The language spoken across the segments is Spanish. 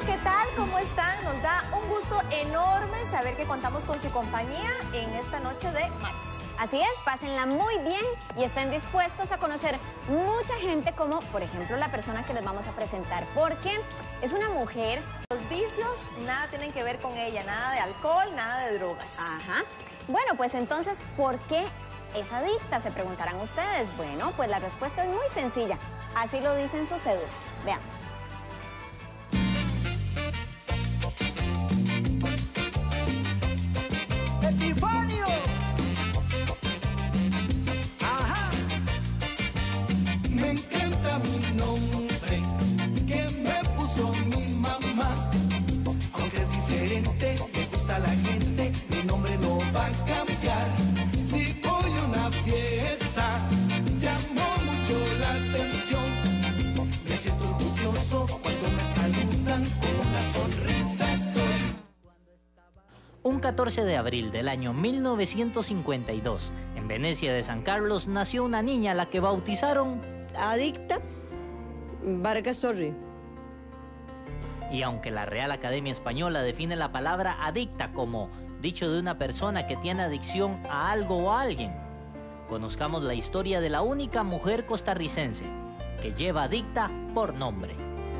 ¿qué tal? ¿Cómo están? Nos da un gusto enorme saber que contamos con su compañía en esta noche de martes. Así es, pásenla muy bien y estén dispuestos a conocer mucha gente como, por ejemplo, la persona que les vamos a presentar, porque es una mujer. Los vicios nada tienen que ver con ella, nada de alcohol, nada de drogas. Ajá. Bueno, pues entonces, ¿por qué es adicta? Se preguntarán ustedes. Bueno, pues la respuesta es muy sencilla. Así lo dice en su cédula. Veamos. ¡Epifanio! ¡Ajá! Me encanta mi nombre que me puso mi mamá. Aunque es diferente, me gusta la gente, mi nombre no va a cambiar. Si voy a una fiesta, llamo mucho la atención. Me siento orgulloso cuando me saludan con una sonrisa estoy. Un 14 de abril del año 1952, en Venecia de San Carlos, nació una niña a la que bautizaron Adicta Vargas Torre. Y aunque la Real Academia Española define la palabra adicta como dicho de una persona que tiene adicción a algo o a alguien, conozcamos la historia de la única mujer costarricense que lleva adicta por nombre.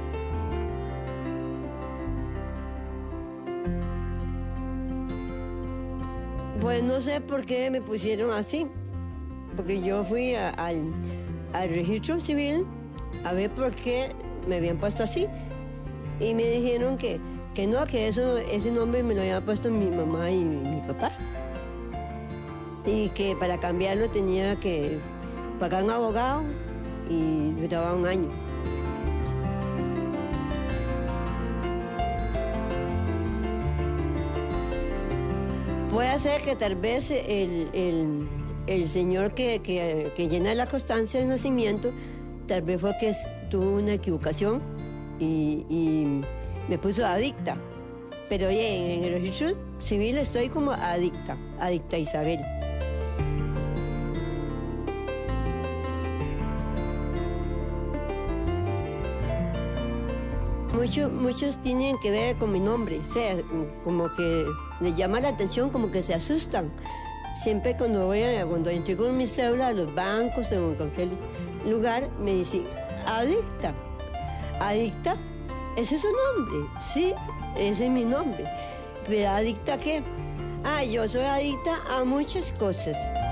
Pues no sé por qué me pusieron así, porque yo fui al registro civil a ver por qué me habían puesto así y me dijeron que no, que ese nombre me lo había puesto mi mamá y mi papá y que para cambiarlo tenía que pagar un abogado y duraba un año. Puede ser que tal vez el señor que llena la constancia de nacimiento, tal vez fue que tuvo una equivocación y me puso adicta. Pero oye, en el registro civil estoy como adicta Isabel. Muchos tienen que ver con mi nombre, o sea, como que les llama la atención, como que se asustan. Siempre cuando entrego mi cédula a los bancos, en cualquier lugar, me dicen, adicta. ¿Adicta? ¿Ese es su nombre? Sí, ese es mi nombre. ¿Pero adicta a qué? Ah, yo soy adicta a muchas cosas.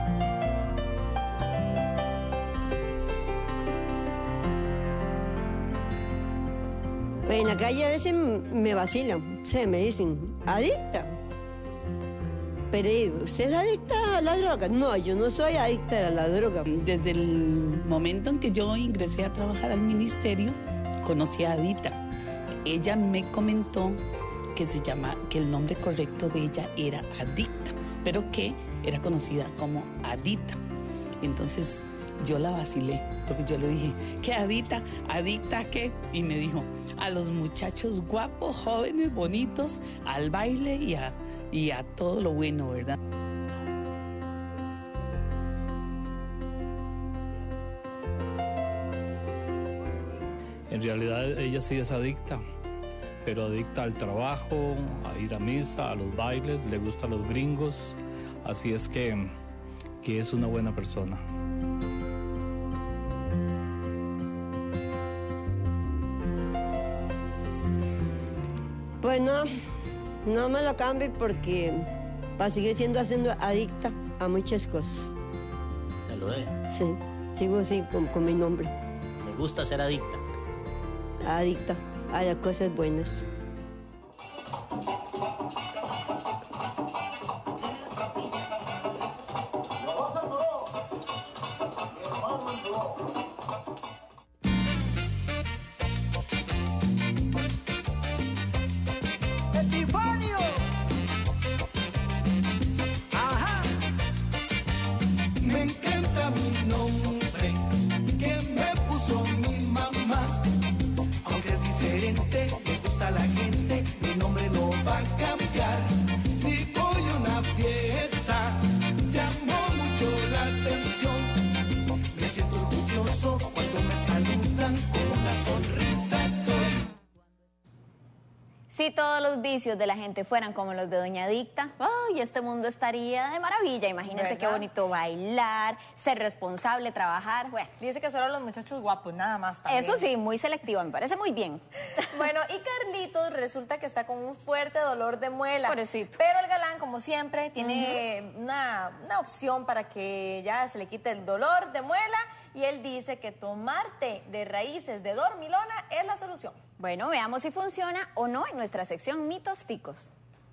En la calle a veces me vacilan, o sea, me dicen, adicta. Pero, ¿usted es adicta a la droga? No, yo no soy adicta a la droga. Desde el momento en que yo ingresé a trabajar al ministerio, conocí a Adita. Ella me comentó que el nombre correcto de ella era Adicta, pero que era conocida como Adita. Entonces yo la vacilé, porque yo le dije, ¿qué Adita? ¿Adicta a qué? Y me dijo, a los muchachos guapos, jóvenes, bonitos, al baile y a todo lo bueno, ¿verdad? En realidad ella sí es adicta, pero adicta al trabajo, a ir a misa, a los bailes, le gustan los gringos, así es que es una buena persona. Pues no me lo cambie porque para seguir siendo adicta a muchas cosas. ¿Se lo dé? Sí, sigo así con mi nombre. ¿Le gusta ser adicta? Adicta a las cosas buenas. ¡Epifanio! ¡Ajá! Me encanta mi nombre que me puso mi mamá. Aunque es diferente, me gusta la gente. Si todos los vicios de la gente fueran como los de Doña Adicta, ¡ay! Este mundo estaría de maravilla. Imagínense ¿verdad? qué bonito bailar, ser responsable, trabajar. Bueno, Dice que solo los muchachos guapos, nada más también. eso sí, muy selectivo, me parece muy bien. Bueno, y Carlitos resulta que está con un fuerte dolor de muela. Pobrecito. Pero el galán, como siempre, tiene una opción para que ya se le quite el dolor de muela. Y él dice que tomar té de raíces de dormilona es la solución. Bueno, veamos si funciona o no en nuestra sección Mitos Ticos.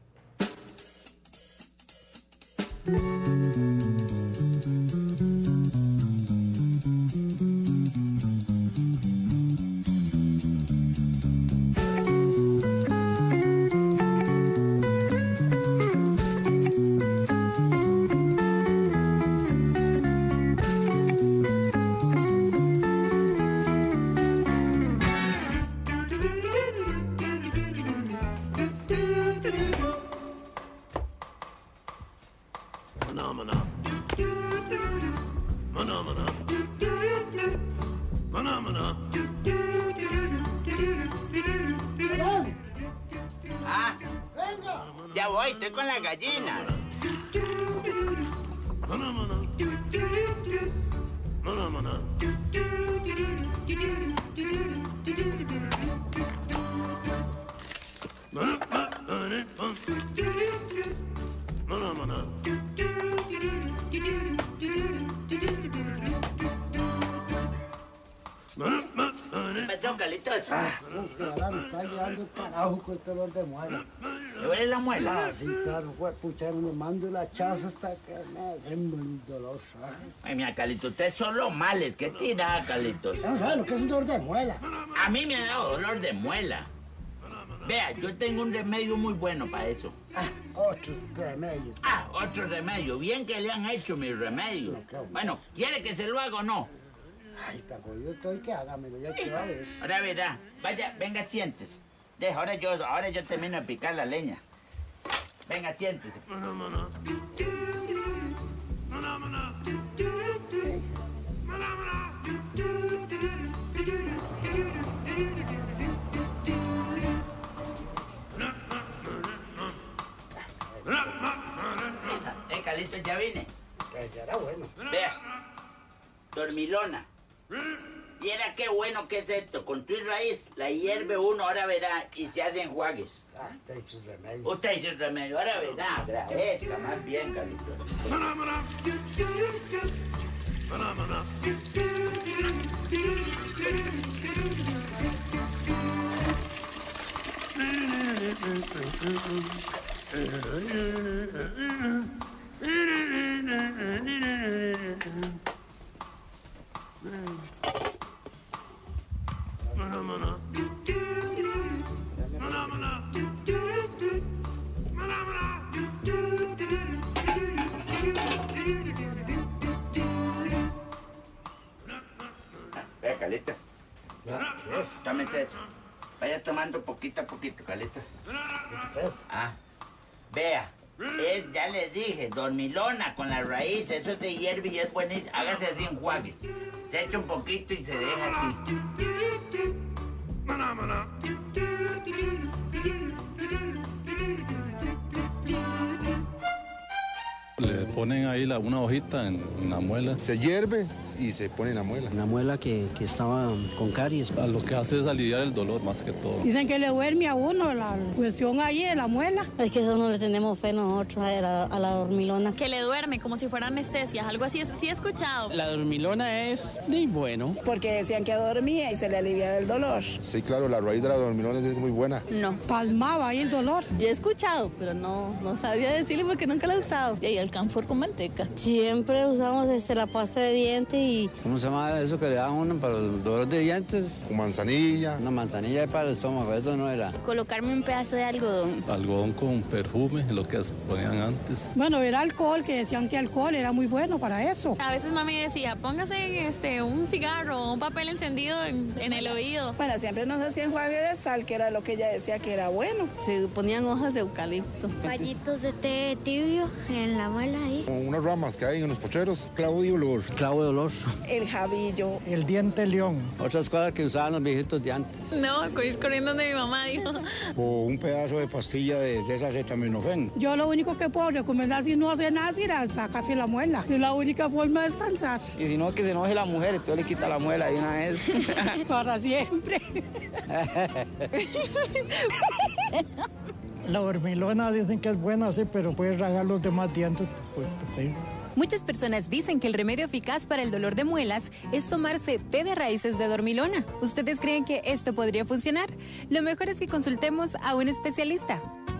Ah, ya voy, estoy con la gallina. ¿Qué pasó, Carlitos? Me está llevando el carajo con este dolor de muela. ¿Le duele la muela? Ah, sí, claro, güey, pucha, me mando el hachazo hasta que me hace el dolor, ¿sabes? Ay, mira, Carlitos, ustedes son los males. ¿Qué tira, Carlitos? Ya no sabes lo que es un dolor de muela. A mí me ha dado dolor de muela. Vea, yo tengo un remedio muy bueno para eso. Ah, otros remedios. Ah, otro remedio. Bien que le han hecho mi remedio. Bueno, ¿quiere que se lo haga o no? Ay, está jodido estoy, que hágamelo, ya que va a ver. Ahora verá. Vaya, venga, siéntese. Deja, ahora yo termino de picar la leña. Venga, siéntese. Carlitos, ya vine. Que ya era bueno. Vea, dormilona. Viera qué bueno que es esto. Con tu raíz la hierve uno, ahora verá, y se hacen enjuagues. Ah, usted hizo un remedio. Usted hizo el remedio, ahora verá, agradezca más bien, Carlitos. Vea, Carlitos. Tómese eso. Vaya tomando poquito a poquito, Carlitos. Ah, vea. Ya les dije, dormilona con la raíz, eso se hierve y es buenísimo. Hágase así enjuagues. Se echa un poquito y se deja así. Le ponen ahí una hojita en la muela. Se hierve y se pone en la muela. Una muela que estaba con caries. Lo que hace es aliviar el dolor más que todo. Dicen que le duerme a uno la cuestión ahí de la muela. Es que eso no le tenemos fe nosotros a la dormilona. Que le duerme como si fuera anestesia, algo así, sí he escuchado. La dormilona es muy bueno. Porque decían que dormía y se le aliviaba el dolor. Sí, claro, la raíz de la dormilona es muy buena. No. Palmaba ahí el dolor. Yo he escuchado, pero no sabía decirle porque nunca la he usado. Y ahí alcanfor con manteca. Siempre usamos la pasta de dientes y... ¿Cómo se llama eso que le dan a uno para el dolor de dientes? Con manzanilla. Una manzanilla para el estómago, eso no era. Colocarme un pedazo de algodón. Algodón con perfume, lo que se ponían antes. Bueno, era alcohol, que decían que alcohol era muy bueno para eso. A veces mami decía, póngase un cigarro o un papel encendido en el oído. Bueno, siempre nos hacían enjuague de sal, que era lo que ella decía que era bueno. Se ponían hojas de eucalipto. Pallitos de té tibio en la muela ahí. Con unas ramas que hay en los pocheros. Clavo de olor. Clavo de olor. El jabillo. El diente león. Otras cosas que usaban los viejitos de antes. No, ir corriendo donde mi mamá dijo. O un pedazo de pastilla de esa acetaminofén. Yo lo único que puedo recomendar si no hace nada, es sacarse la muela. Es la única forma de descansar. Y si no, que se enoje la mujer, entonces le quita la muela de una vez. Para siempre. La dormilona dicen que es buena, sí, pero puede rajar los demás dientes. Pues, sí. Muchas personas dicen que el remedio eficaz para el dolor de muelas es tomarse té de raíces de dormilona. ¿Ustedes creen que esto podría funcionar? Lo mejor es que consultemos a un especialista.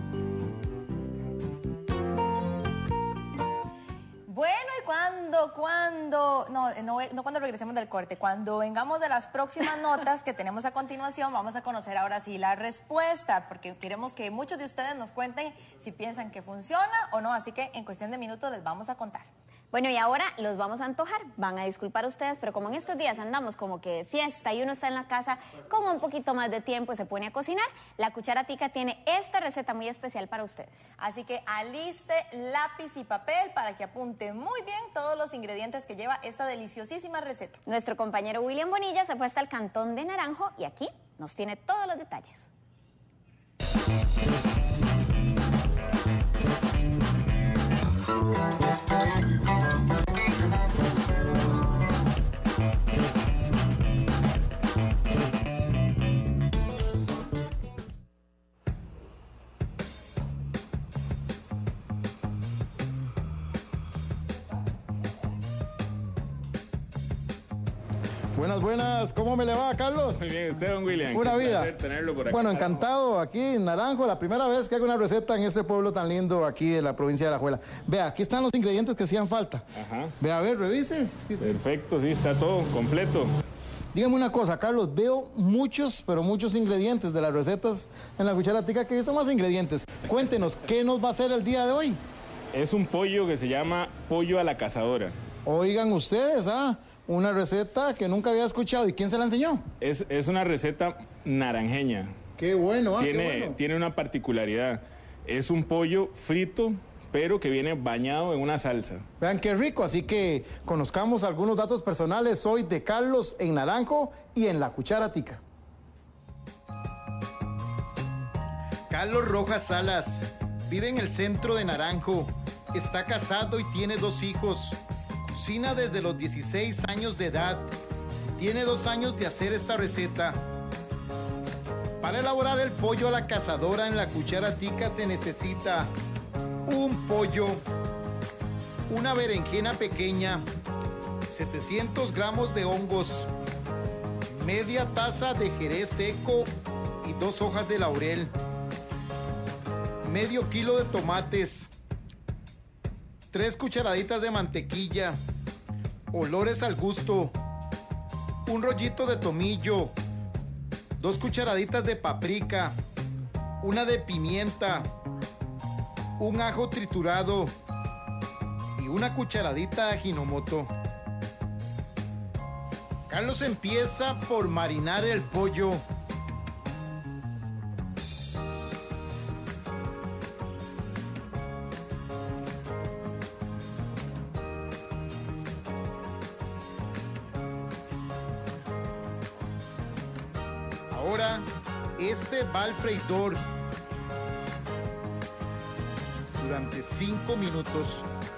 Bueno, y no cuando regresemos del corte, cuando vengamos de las próximas notas que tenemos a continuación, vamos a conocer ahora sí la respuesta, porque queremos que muchos de ustedes nos cuenten si piensan que funciona o no, así que en cuestión de minutos les vamos a contar. Bueno, y ahora los vamos a antojar. Van a disculpar ustedes, pero como en estos días andamos como que de fiesta y uno está en la casa con un poquito más de tiempo y se pone a cocinar, La Cuchara Tica tiene esta receta muy especial para ustedes. Así que aliste lápiz y papel para que apunte muy bien todos los ingredientes que lleva esta deliciosísima receta. Nuestro compañero William Bonilla se fue hasta el Cantón de Naranjo y aquí nos tiene todos los detalles. Buenas, buenas. ¿Cómo me le va, Carlos? Muy bien, usted, don William. Pura vida. Placer tenerlo por acá. Bueno, encantado aquí en Naranjo. La primera vez que hago una receta en este pueblo tan lindo aquí de la provincia de Alajuela. Vea, aquí están los ingredientes que hacían falta. Ajá. Vea, a ver, revise. Sí, sí. Perfecto, sí, está todo completo. Dígame una cosa, Carlos. Veo muchos, pero muchos ingredientes de las recetas en La Cuchara Tica, que son más ingredientes. Cuéntenos, ¿qué nos va a hacer el día de hoy? Es un pollo que se llama pollo a la cazadora. Oigan ustedes, una receta que nunca había escuchado. ¿Y quién se la enseñó? Es una receta naranjeña. Qué bueno, Tiene una particularidad. Es un pollo frito, pero que viene bañado en una salsa. Vean qué rico, así que conozcamos algunos datos personales hoy de Carlos en Naranjo y en La Cuchara Tica. Carlos Rojas Salas vive en el centro de Naranjo. Está casado y tiene 2 hijos. Cocina desde los 16 años de edad. Tiene 2 años de hacer esta receta. Para elaborar el pollo a la cazadora en La Cuchara Tica se necesita un pollo, una berenjena pequeña, 700 gramos de hongos, media taza de jerez seco y 2 hojas de laurel, medio kilo de tomates, 3 cucharaditas de mantequilla, olores al gusto, un rollito de tomillo, 2 cucharaditas de paprika, una de pimienta, un ajo triturado y una cucharadita de ajinomoto. Carlos empieza por marinar el pollo. Ahora, este va al freidor durante 5 minutos.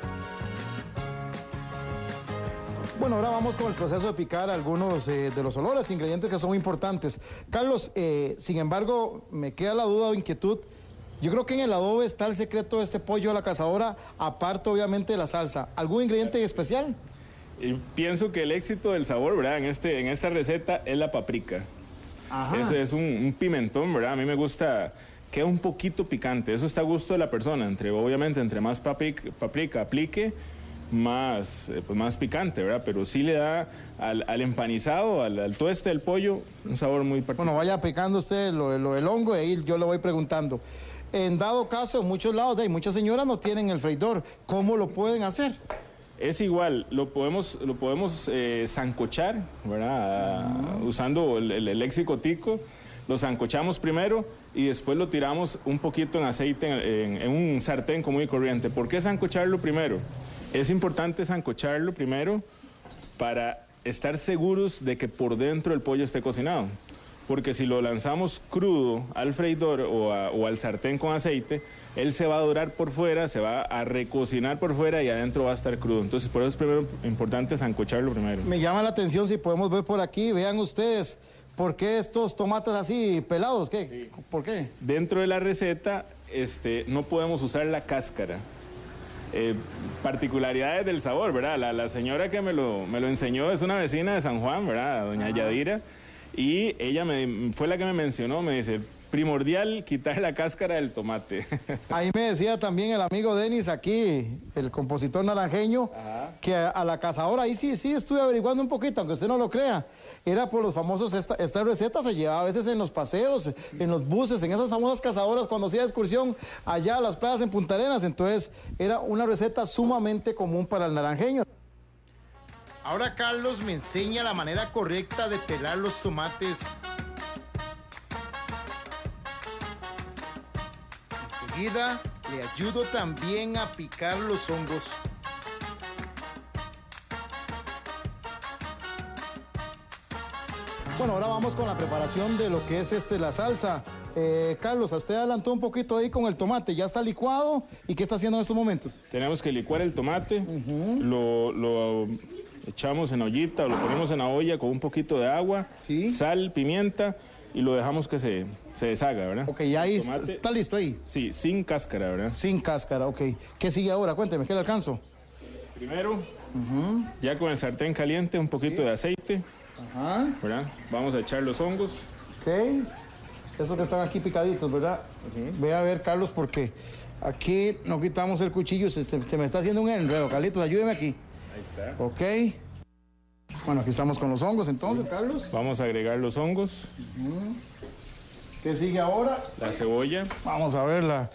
Bueno, ahora vamos con el proceso de picar algunos de los olores, ingredientes que son muy importantes. Carlos, sin embargo, me queda la duda o inquietud. Yo creo que en el adobe está el secreto de este pollo a la cazadora, aparte obviamente de la salsa. ¿Algún ingrediente especial? Y pienso que el éxito del sabor, ¿verdad? En esta receta es la paprika. Ajá. Es un pimentón, ¿verdad? A mí me gusta, queda un poquito picante. Eso está a gusto de la persona. Obviamente, entre más paprika aplique, más picante, ¿verdad? Pero sí le da al empanizado, al tueste del pollo, un sabor muy particular. Bueno, vaya picando usted lo del hongo y ahí yo le voy preguntando. En dado caso, en muchos lados, muchas señoras no tienen el freidor. ¿Cómo lo pueden hacer? Es igual, lo podemos sancochar, ¿verdad? Usando el léxico tico, lo sancochamos primero y después lo tiramos un poquito en aceite en un sartén común y corriente. ¿Por qué sancocharlo primero? Es importante sancocharlo primero para estar seguros de que por dentro el pollo esté cocinado. Porque si lo lanzamos crudo al freidor o al sartén con aceite, él se va a dorar por fuera, se va a recocinar por fuera y adentro va a estar crudo. Entonces, por eso es primero importante sancocharlo primero. Me llama la atención, si podemos ver por aquí, vean ustedes, ¿por qué estos tomates así pelados? ¿Qué? Sí. ¿Por qué? Dentro de la receta no podemos usar la cáscara. Particularidades del sabor, ¿verdad? La señora que me lo enseñó es una vecina de San Juan, ¿verdad? Doña Yadira. Y ella fue la que me mencionó, me dice, primordial quitar la cáscara del tomate. Ahí me decía también el amigo Denis aquí, el compositor naranjeño, que a la cazadora, ahí sí estuve averiguando un poquito, aunque usted no lo crea, era por los famosos, esta receta se llevaba a veces en los paseos, en los buses, en esas famosas cazadoras cuando hacía excursión allá a las playas en Punta Arenas, entonces era una receta sumamente común para el naranjeño. Ahora Carlos me enseña la manera correcta de pelar los tomates. Enseguida le ayudo también a picar los hongos. Bueno, ahora vamos con la preparación de lo que es la salsa. Carlos, usted adelantó un poquito ahí con el tomate, ya está licuado. ¿Y qué está haciendo en estos momentos? Tenemos que licuar el tomate, lo echamos en ollita, lo ponemos en la olla con un poquito de agua, sal, pimienta y lo dejamos que se deshaga, ¿verdad? Ok, ya ahí está listo ahí. Sí, sin cáscara, ¿verdad? Sin cáscara, ok. ¿Qué sigue ahora? Cuénteme, ¿qué le alcanzo? Primero, ya con el sartén caliente, un poquito de aceite, ¿verdad? Vamos a echar los hongos. Ok, esos que están aquí picaditos, ¿verdad? Ve a ver, Carlos, porque aquí no quitamos el cuchillo, se me está haciendo un enredo. Carlitos, ayúdeme aquí. Ahí está. Ok. Bueno, aquí estamos con los hongos entonces, Carlos. Vamos a agregar los hongos. ¿Qué sigue ahora? La cebolla. Vamos a verla.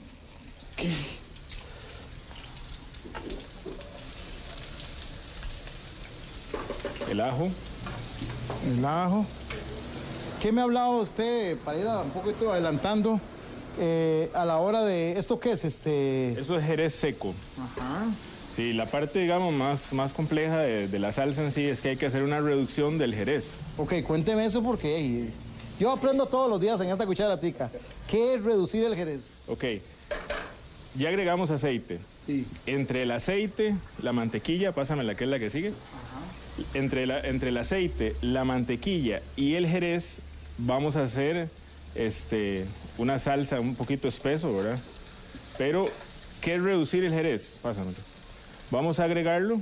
El ajo. El ajo. ¿Qué me ha hablado usted, para ir un poquito adelantando, a la hora de... ¿Esto qué es? Eso es jerez seco. Ajá. Sí, la parte, digamos, más compleja de la salsa en sí es que hay que hacer una reducción del jerez. Ok, cuénteme eso porque yo aprendo todos los días en esta cucharatica. ¿Qué es reducir el jerez? Ok, ya agregamos aceite. Sí. Entre el aceite, la mantequilla, pásamela, que es la que sigue. Ajá. Entre el aceite, la mantequilla y el jerez vamos a hacer una salsa un poquito espeso, ¿verdad? Pero, ¿qué es reducir el jerez? Pásamelo. Vamos a agregarlo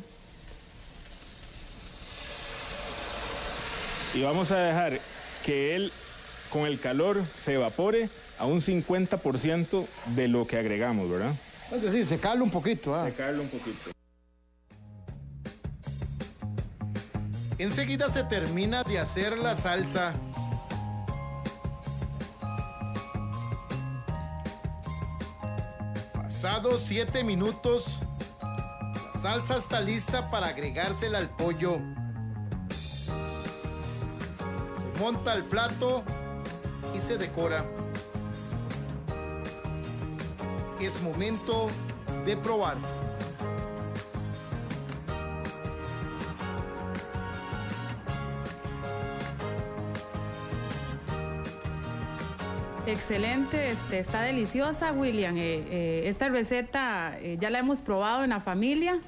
y vamos a dejar que él, con el calor, se evapore a un 50% de lo que agregamos, ¿verdad? Es decir, secarlo un poquito. Secarlo un poquito. Enseguida se termina de hacer la salsa. Pasados 7 minutos, la salsa está lista para agregársela al pollo. Se monta el plato y se decora. Es momento de probar. Excelente, está deliciosa, William. Esta receta ya la hemos probado en la familia.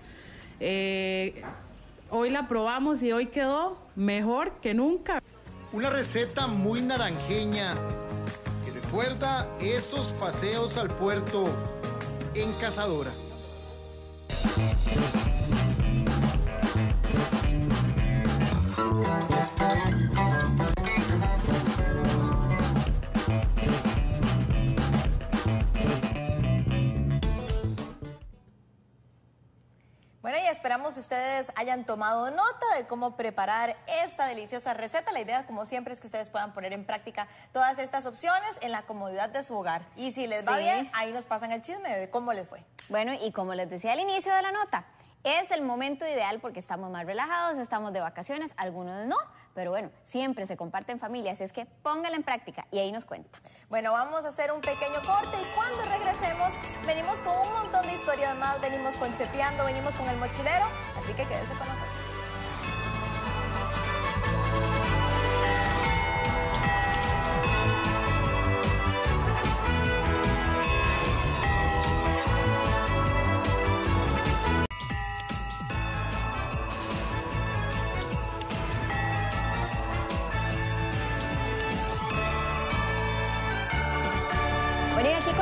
Hoy la probamos y hoy quedó mejor que nunca. Una receta muy naranjeña que recuerda esos paseos al puerto en Cazadora. Bueno, y esperamos que ustedes hayan tomado nota de cómo preparar esta deliciosa receta. La idea, como siempre, es que ustedes puedan poner en práctica todas estas opciones en la comodidad de su hogar. Y si les va bien, ahí nos pasan el chisme de cómo les fue. Bueno, y como les decía al inicio de la nota, es el momento ideal porque estamos más relajados, estamos de vacaciones, algunos no, pero bueno, siempre se comparte en familia, así es que póngala en práctica y ahí nos cuenta. Bueno, vamos a hacer un pequeño corte y cuando regresemos venimos con un montón de historias más, venimos con Chepeando, venimos con El Mochilero, así que quédense con nosotros.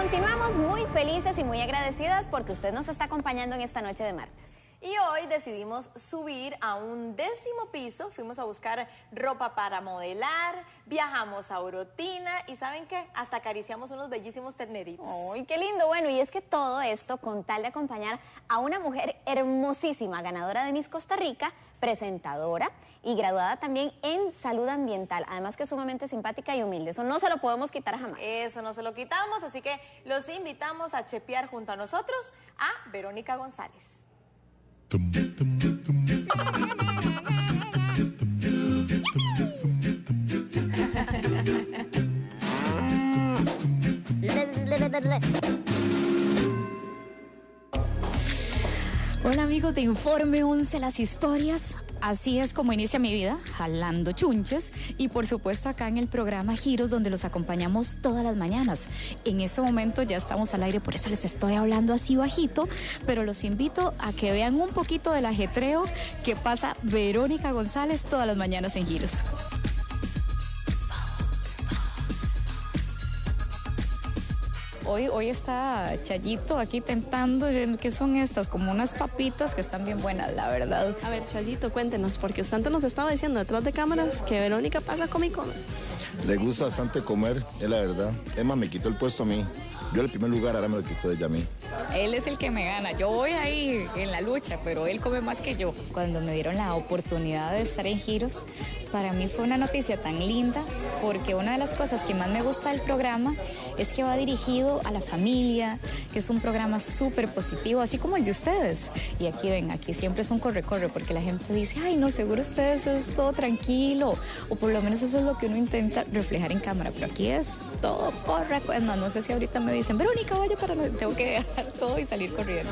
Continuamos muy felices y muy agradecidas porque usted nos está acompañando en esta noche de martes. Y hoy decidimos subir a un 10º piso, fuimos a buscar ropa para modelar, viajamos a Orotina y ¿saben qué? Hasta acariciamos unos bellísimos terneritos. ¡Ay, qué lindo! Bueno, y es que todo esto con tal de acompañar a una mujer hermosísima, ganadora de Miss Costa Rica, presentadora y graduada también en salud ambiental, además que es sumamente simpática y humilde. Eso no se lo podemos quitar jamás. Eso no se lo quitamos, así que los invitamos a chepear junto a nosotros a Verónica González. Hola amigos de Informe 11 Las Historias. Así es como inicia mi vida, jalando chunches y por supuesto acá en el programa Giros, donde los acompañamos todas las mañanas. En este momento ya estamos al aire, por eso les estoy hablando así bajito, pero los invito a que vean un poquito del ajetreo que pasa Verónica González todas las mañanas en Giros. Hoy está Chayito aquí tentando, ¿qué son estas? Como unas papitas que están bien buenas, la verdad. A ver, Chayito, cuéntenos, porque usted antes nos estaba diciendo detrás de cámaras que Verónica pasa come y come. Le gusta bastante comer, es la verdad. Emma me quitó el puesto a mí. Yo el primer lugar, ahora me lo quitó ella a mí. Él es el que me gana. Yo voy ahí en la lucha, pero él come más que yo. Cuando me dieron la oportunidad de estar en Giros, para mí fue una noticia tan linda, porque una de las cosas que más me gusta del programa es que va dirigido a la familia, que es un programa súper positivo, así como el de ustedes. Y aquí ven, aquí siempre es un corre-corre, porque la gente dice, ay, no, seguro ustedes es todo tranquilo, o por lo menos eso es lo que uno intenta reflejar en cámara, pero aquí es todo corre. Es más, no sé si ahorita me dicen, Verónica, vaya para... Tengo que dejar todo y salir corriendo.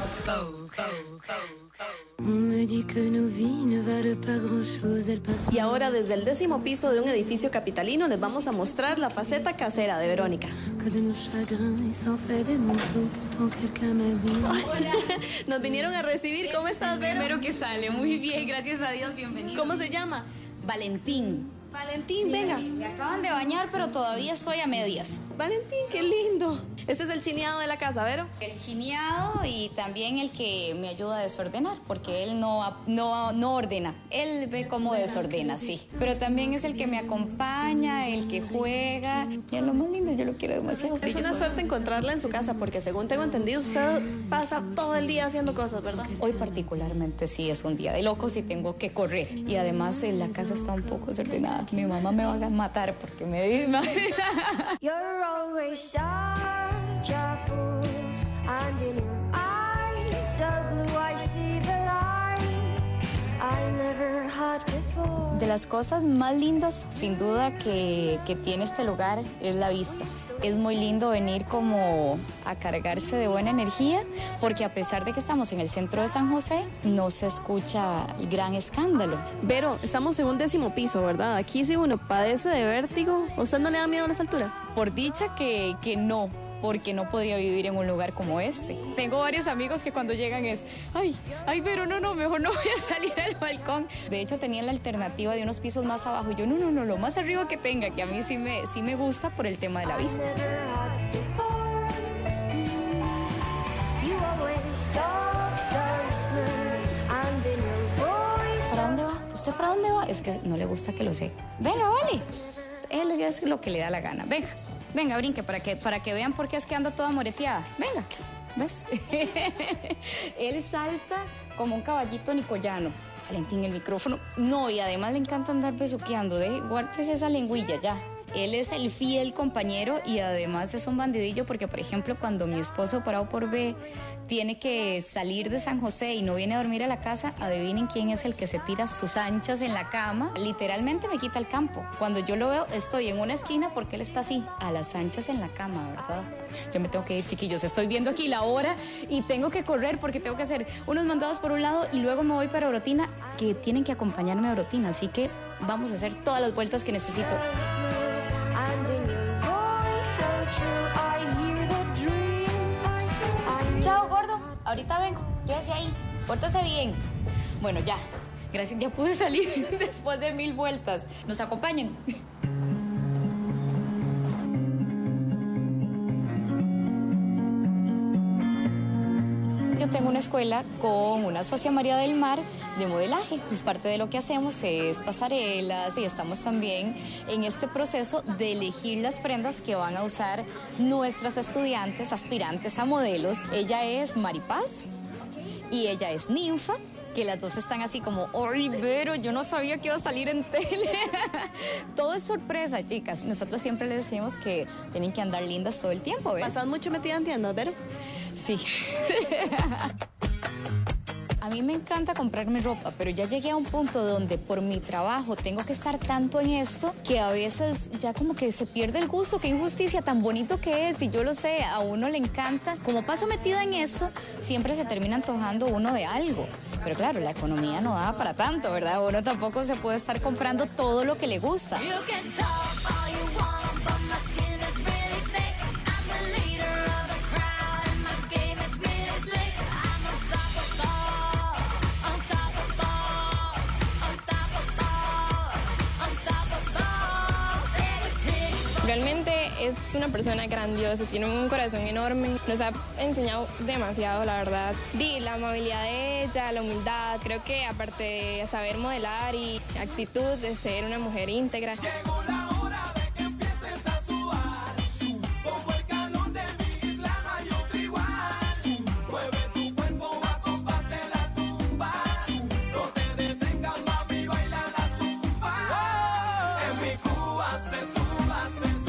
Y ahora desde el 10º piso de un edificio capitalino les vamos a mostrar la faceta casera de Verónica. Nos vinieron a recibir. ¿Cómo estás, Vero? Primero que sale, muy bien, gracias a Dios, bienvenido. ¿Cómo se llama? Valentín. Valentín, venga. Me acaban de bañar, pero todavía estoy a medias. Valentín, qué lindo. Este es el chineado de la casa, ¿Vero? El chineado y también el que me ayuda a desordenar, porque él no ordena. Él ve cómo desordena, sí. Pero también es el que me acompaña, el que juega. Y es lo más lindo, yo lo quiero demasiado. Es una suerte encontrarla en su casa, porque según tengo entendido, usted pasa todo el día haciendo cosas, ¿verdad? Hoy particularmente sí es un día de locos y tengo que correr. Y además la casa está un poco desordenada. Mi mamá me va a matar porque me dice... You're always such a fool, and in your eyes of blue I see the light I never had before. De las cosas más lindas, sin duda, que tiene este lugar es la vista. Es muy lindo venir como a cargarse de buena energía, porque a pesar de que estamos en el centro de San José, no se escucha el gran escándalo. Pero estamos en un 10º piso, ¿verdad? Aquí si uno padece de vértigo, ¿a usted no le da miedo a las alturas? Por dicha que no, porque no podría vivir en un lugar como este. Tengo varios amigos que cuando llegan es, ay, pero no, mejor no voy a salir al balcón. De hecho, tenían la alternativa de unos pisos más abajo. Y yo, no, lo más arriba que tenga, que a mí sí me gusta por el tema de la vista. ¿Para dónde va? ¿Usted para dónde va? Es que no le gusta que lo sé. Venga, vale. Él es lo que le da la gana. Venga, brinque para que vean por qué es que ando toda moreteada. Venga, ¿ves? Él salta como un caballito nicoyano. Valentín, el micrófono. No, y además le encanta andar besuqueando. Guárdese esa lengüilla ya. Él es el fiel compañero y además es un bandidillo porque, por ejemplo, cuando mi esposo por A o por B tiene que salir de San José y no viene a dormir a la casa, adivinen quién es el que se tira sus anchas en la cama. Literalmente me quita el campo. Cuando yo lo veo, estoy en una esquina porque él está así, a las anchas en la cama, ¿verdad? Ya me tengo que ir, chiquillos. Estoy viendo aquí la hora y tengo que correr porque tengo que hacer unos mandados por un lado y luego me voy para Orotina, que tienen que acompañarme a Orotina. Así que vamos a hacer todas las vueltas que necesito. Chao, gordo. Ahorita vengo. Quédese ahí. Pórtese bien. Bueno, ya. Gracias. Ya pude salir después de 1000 vueltas. ¿Nos acompañan? 1, 2, 3, 4, 5, 6, 7, 8, 9, 10. yo tengo una escuela con una socia María del Mar de modelaje. Es parte de lo que hacemos, es pasarelas, y estamos también en este proceso de elegir las prendas que van a usar nuestras estudiantes aspirantes a modelos. Ella es Maripaz y ella es Ninfa, que las dos están así como, ¡ay, Vero, yo no sabía que iba a salir en tele! Todo es sorpresa, chicas. Nosotros siempre les decimos que tienen que andar lindas todo el tiempo, ¿ves? ¿Pasas mucho metida en tiendas, Vero? Sí. A mí me encanta comprarme ropa, pero ya llegué a un punto donde por mi trabajo tengo que estar tanto en esto que a veces ya como que se pierde el gusto. Qué injusticia, tan bonito que es, y yo lo sé, a uno le encanta. Como paso metida en esto, siempre se termina antojando uno de algo. Pero claro, la economía no da para tanto, ¿verdad? Uno tampoco se puede estar comprando todo lo que le gusta. Realmente es una persona grandiosa, tiene un corazón enorme, nos ha enseñado demasiado, la verdad. La amabilidad de ella, la humildad, creo que aparte de saber modelar y actitud de ser una mujer íntegra. Llegó la hora de que empieces a sudar, como el calor de mi isla no hay otro igual. Mueve tu cuerpo a compás de las tumbas, no te detengas, mami, baila la zumba. En mi Cuba se suba,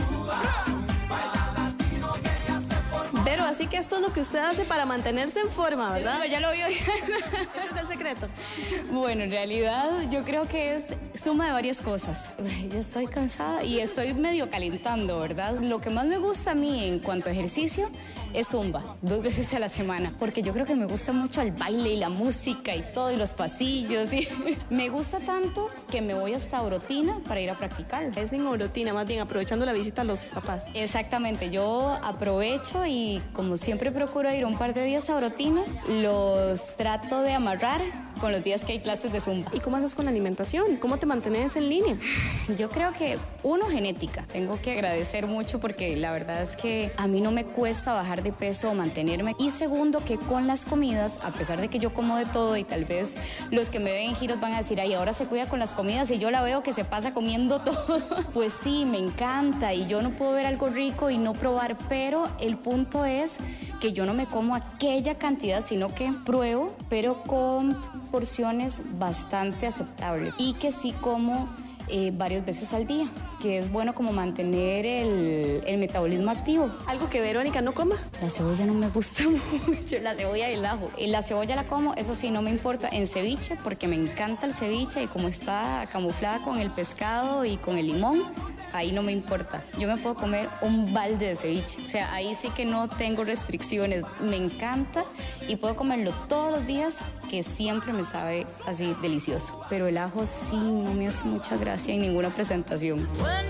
baila latino que ya se formó. Pero así que esto es lo que usted hace para mantenerse en forma, ¿verdad? Ya lo vio. Ese es el secreto. Bueno, en realidad yo creo que es suma de varias cosas. Yo estoy cansada y estoy medio calentando, ¿verdad? Lo que más me gusta a mí en cuanto a ejercicio es zumba, 2 veces a la semana, porque yo creo que me gusta mucho el baile y la música y todo, y los pasillos. Y me gusta tanto que me voy hasta Orotina para ir a practicarlo. Es en Orotina, más bien aprovechando la visita a los papás. Exactamente, yo aprovecho y como siempre procuro ir un par de días a Orotina, los trato de amarrar con los días que hay clases de zumba. ¿Y cómo haces con la alimentación? ¿Cómo te mantienes en línea? Yo creo que, uno, genética. Tengo que agradecer mucho porque la verdad es que a mí no me cuesta bajar de peso o mantenerme. Y segundo, que con las comidas, a pesar de que yo como de todo y tal vez los que me ven en giros van a decir, ay, ahora se cuida con las comidas y yo la veo que se pasa comiendo todo. Pues sí, me encanta y yo no puedo ver algo rico y no probar, pero el punto es que yo no me como aquella cantidad, sino que pruebo, pero con porciones bastante aceptables y que sí como varias veces al día, que es bueno como mantener el metabolismo activo. ¿Algo que Verónica no coma? La cebolla no me gusta mucho, la cebolla y el ajo. La cebolla la como, eso sí, no me importa, en ceviche, porque me encanta el ceviche y como está camuflada con el pescado y con el limón, ahí no me importa. Yo me puedo comer un balde de ceviche, o sea, ahí sí que no tengo restricciones, me encanta y puedo comerlo todos los días, que siempre me sabe así delicioso. Pero el ajo sí no me hace mucha gracia en ninguna presentación.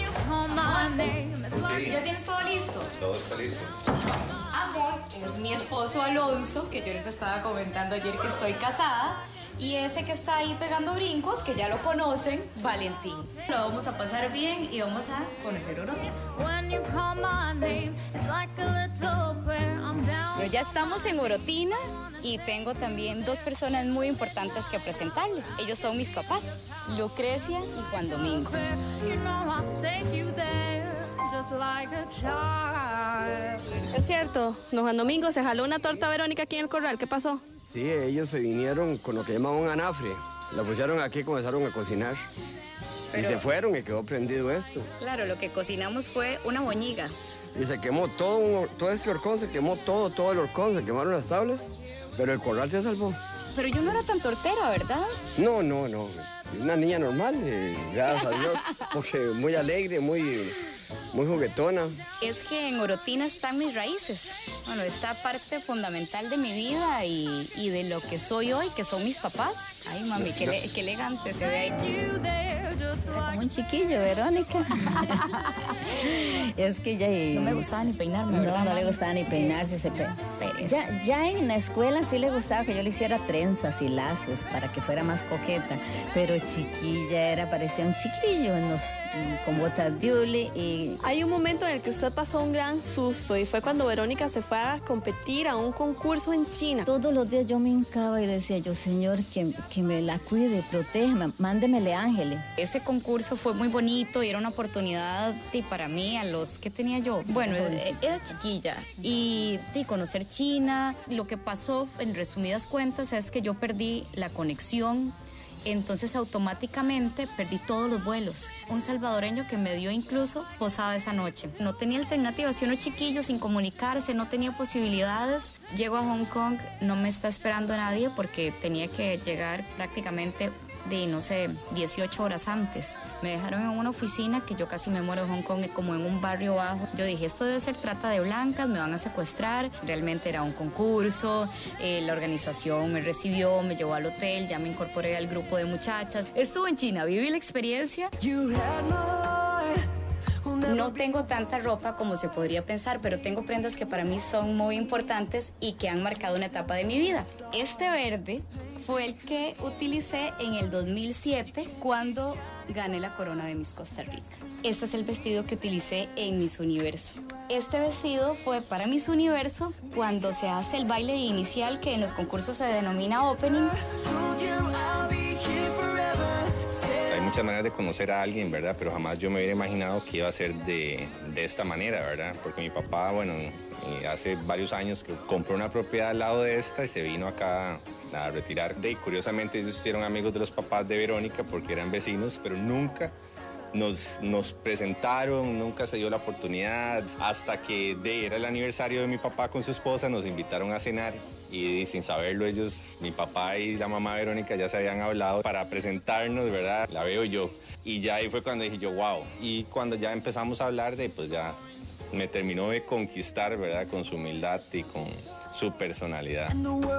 Sí. ¿Ya tienen todo listo? Todo está listo. Amor, es mi esposo Alonso, que yo les estaba comentando ayer que estoy casada. Y ese que está ahí pegando brincos, que ya lo conocen, Valentín. Lo vamos a pasar bien y vamos a conocer Orotina. Pero ya estamos en Orotina y tengo también 2 personas muy importantes que presentarle. Ellos son mis papás, Lucrecia y Juan Domingo. Es cierto, don Juan Domingo se jaló una torta Verónica aquí en el corral. ¿Qué pasó? Sí, ellos se vinieron con lo que llaman un anafre. La pusieron aquí y comenzaron a cocinar. Pero, y se fueron y quedó prendido esto. Claro, lo que cocinamos fue una boñiga. Y se quemó todo este horcón, se quemó todo el horcón, se quemaron las tablas, pero el corral se salvó. Pero yo no era tan tortera, ¿verdad? No. Una niña normal, gracias a Dios, porque muy alegre, muy juguetona. Es que en Orotina están mis raíces. Bueno, esta parte fundamental de mi vida y de lo que soy hoy, que son mis papás. Ay, mami, qué elegante se ve ahí. Como un chiquillo, Verónica. Es que ya... No me gustaba ni peinarme, ¿verdad? No le gustaba ni peinarse. Ya en la escuela sí le gustaba que yo le hiciera trenzas y lazos para que fuera más coqueta, pero chiquilla parecía un chiquillo con botas de hule y... Hay un momento en el que usted pasó un gran susto y fue cuando Verónica se fue a competir a un concurso en China. Todos los días yo me hincaba y decía yo, Señor, que me la cuide, protégeme, mándemele ángeles. Ese concurso fue muy bonito y era una oportunidad para mí a los que tenía yo. Bueno, era chiquilla y conocer China. Lo que pasó, en resumidas cuentas, es que yo perdí la conexión. Entonces automáticamente perdí todos los vuelos. Un salvadoreño que me dio incluso posada esa noche. No tenía alternativa, si uno chiquillo sin comunicarse, no tenía posibilidades. Llego a Hong Kong, no me está esperando nadie porque tenía que llegar prácticamente 18 horas antes. Me dejaron en una oficina que yo casi me muero de Hong Kong, como en un barrio bajo. Yo dije, esto debe ser trata de blancas, me van a secuestrar. Realmente era un concurso, la organización me recibió, me llevó al hotel, ya me incorporé al grupo de muchachas. Estuve en China, viví la experiencia. No tengo tanta ropa como se podría pensar, pero tengo prendas que para mí son muy importantes y que han marcado una etapa de mi vida. Este verde fue el que utilicé en el 2007 cuando gané la corona de Miss Costa Rica. Este es el vestido que utilicé en Miss Universo. Este vestido fue para Miss Universo cuando se hace el baile inicial que en los concursos se denomina opening. Hay muchas maneras de conocer a alguien, ¿verdad? Pero jamás yo me hubiera imaginado que iba a ser de esta manera, ¿verdad? Porque mi papá, hace varios años que compró una propiedad al lado de esta y se vino acá a retirar. Y curiosamente ellos hicieron amigos de los papás de Verónica porque eran vecinos, pero nunca nos presentaron, nunca se dio la oportunidad. Hasta que era el aniversario de mi papá con su esposa, nos invitaron a cenar y sin saberlo ellos, mi papá y la mamá Verónica ya se habían hablado para presentarnos, ¿verdad? La veo yo. Y ya ahí fue cuando dije yo, wow. Y cuando ya empezamos a hablar pues ya me terminó de conquistar, ¿verdad? Con su humildad y con su personalidad.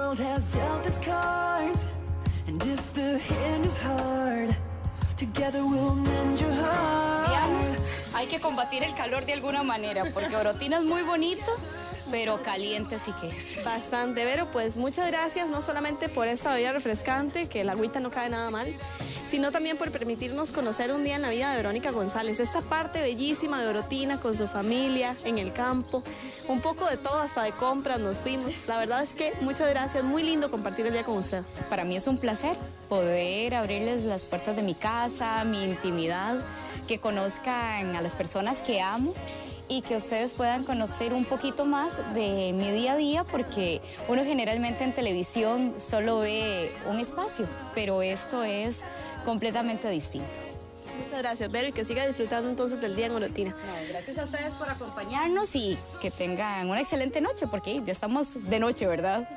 Hay que combatir el calor de alguna manera, porque Orotina es muy bonito, pero caliente sí que es. Bastante, Vero, pues muchas gracias, no solamente por esta bebida refrescante, que la agüita no cae nada mal, sino también por permitirnos conocer un día en la vida de Verónica González, esta parte bellísima de Orotina con su familia, en el campo, un poco de todo, hasta de compras nos fuimos. La verdad es que muchas gracias, muy lindo compartir el día con usted. Para mí es un placer poder abrirles las puertas de mi casa, mi intimidad, que conozcan a las personas que amo y que ustedes puedan conocer un poquito más de mi día a día, porque uno generalmente en televisión solo ve un espacio, pero esto es completamente distinto. Muchas gracias, Vero, y que siga disfrutando entonces del día en Orotina. Gracias a ustedes por acompañarnos y que tengan una excelente noche, porque ya estamos de noche, ¿verdad?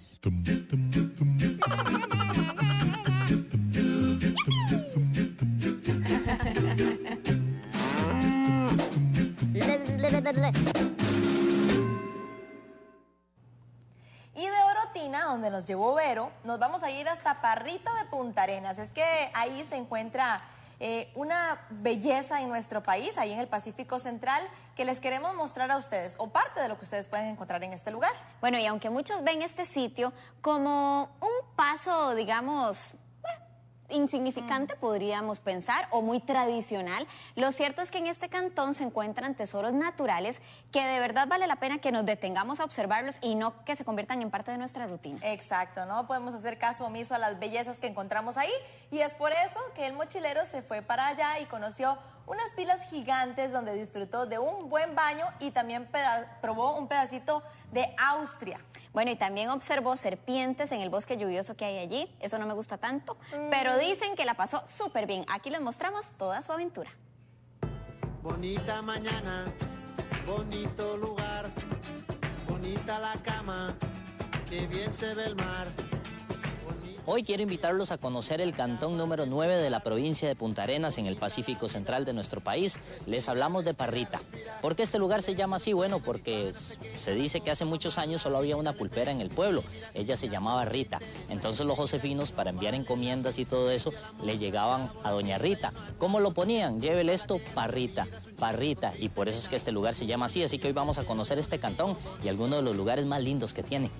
Y de Orotina, donde nos llevó Vero, nos vamos a ir hasta Parrita de Punta Arenas. Es que ahí se encuentra una belleza en nuestro país, ahí en el Pacífico Central, que les queremos mostrar a ustedes, o parte de lo que ustedes pueden encontrar en este lugar. Bueno, y aunque muchos ven este sitio como un paso, digamos, insignificante, podríamos pensar, o muy tradicional, lo cierto es que en este cantón se encuentran tesoros naturales que de verdad vale la pena que nos detengamos a observarlos y no que se conviertan en parte de nuestra rutina. Exacto, no podemos hacer caso omiso a las bellezas que encontramos ahí, y es por eso que el mochilero se fue para allá y conoció unas pilas gigantes donde disfrutó de un buen baño y también probó un pedacito de Austria. Bueno, y también observó serpientes en el bosque lluvioso que hay allí. Eso no me gusta tanto, pero dicen que la pasó súper bien. Aquí les mostramos toda su aventura. Bonita mañana, bonito lugar, bonita la cama, qué bien se ve el mar. Hoy quiero invitarlos a conocer el cantón número 9 de la provincia de Punta Arenas, en el Pacífico Central de nuestro país. Les hablamos de Parrita. ¿Por qué este lugar se llama así? Bueno, porque se dice que hace muchos años solo había una pulpera en el pueblo. Ella se llamaba Rita. Entonces los josefinos, para enviar encomiendas y todo eso, le llegaban a doña Rita. ¿Cómo lo ponían? Llévele esto, Parrita, Parrita. Y por eso es que este lugar se llama así. Así que hoy vamos a conocer este cantón y algunos de los lugares más lindos que tiene.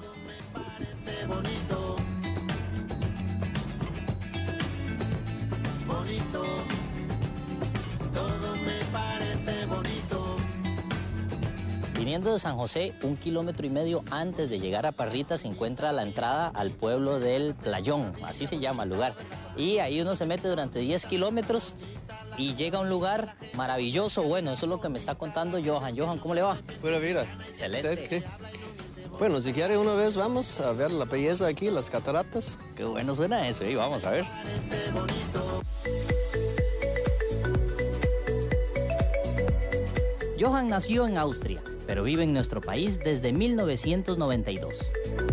Bonito, bonito, todo me parece bonito. Viniendo de San José, 1,5 kilómetros antes de llegar a Parrita se encuentra la entrada al pueblo del Playón, así se llama el lugar. Y ahí uno se mete durante 10 kilómetros y llega a un lugar maravilloso. Bueno, eso es lo que me está contando Johan. Johan, ¿cómo le va? Buena vida. Excelente. Bueno, si quiere una vez vamos a ver la belleza aquí, las cataratas. Qué bueno suena eso, y vamos a ver. Johan nació en Austria, pero vive en nuestro país desde 1992.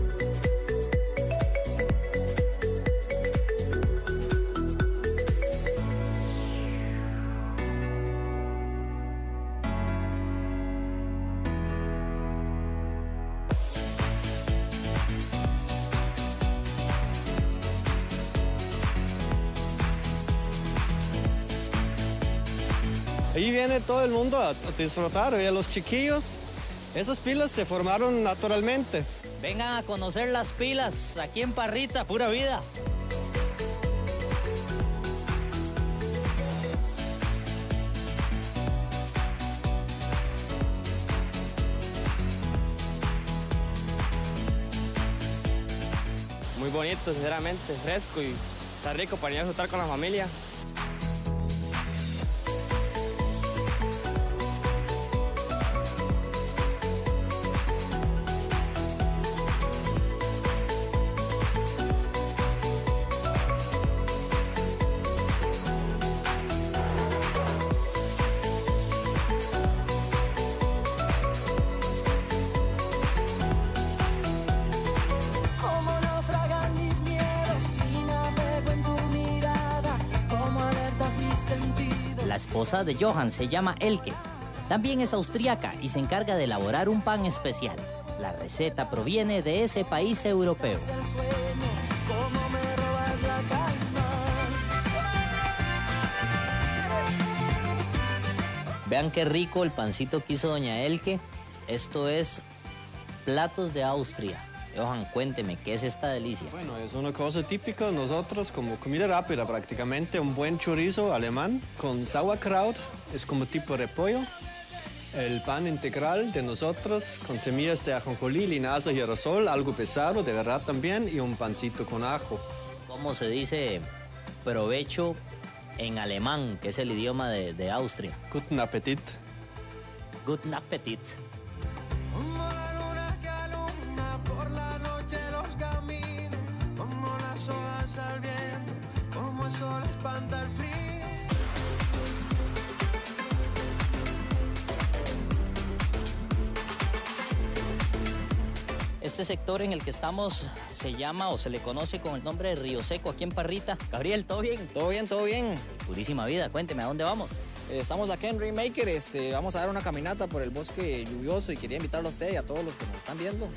Ahí viene todo el mundo a disfrutar, y a los chiquillos. Esas pilas se formaron naturalmente. Vengan a conocer las pilas aquí en Parrita, pura vida. Muy bonito, sinceramente, fresco y está rico para ir a disfrutar con la familia. La esposa de Johan se llama Elke. También es austríaca y se encarga de elaborar un pan especial. La receta proviene de ese país europeo. Vean qué rico el pancito que hizo doña Elke. Esto es platos de Austria. Johan, cuénteme, ¿qué es esta delicia? Bueno, es una cosa típica de nosotros, como comida rápida prácticamente. Un buen chorizo alemán con sauerkraut, es como tipo repollo. El pan integral de nosotros con semillas de ajonjolí, linaza y girasol, algo pesado, de verdad también, y un pancito con ajo. ¿Cómo se dice provecho en alemán, que es el idioma de Austria? Guten Appetit. Guten Appetit. Por la noche los caminos, como las olas al viento, como el sol espanta el frío. Este sector en el que estamos se llama o se le conoce con el nombre de Río Seco, aquí en Parrita. Gabriel, ¿todo bien? Todo bien, todo bien. Purísima vida, cuénteme, ¿a dónde vamos? Estamos aquí en Rainmaker, vamos a dar una caminata por el bosque lluvioso y quería invitarlo a usted y a todos los que nos están viendo.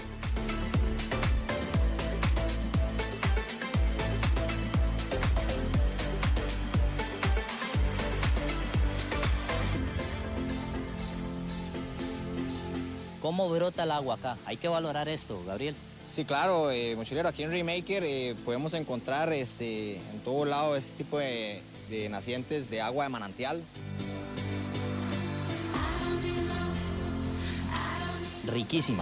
¿Cómo brota el agua acá? Hay que valorar esto, Gabriel. Sí, claro, mochilero, aquí en Rainmaker podemos encontrar en todo lado este tipo de nacientes de agua de manantial. Riquísima.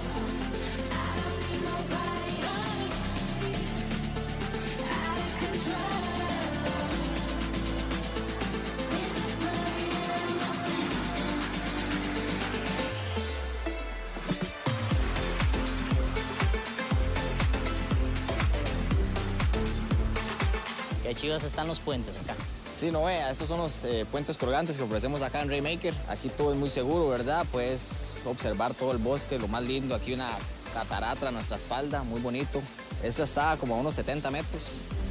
Qué chivas están los puentes acá. Sí, no vea, estos son los puentes colgantes que ofrecemos acá en Rainmaker. Aquí todo es muy seguro, ¿verdad? Puedes observar todo el bosque, lo más lindo. Aquí una catarata a nuestra espalda, muy bonito. Esta está como a unos 70 metros.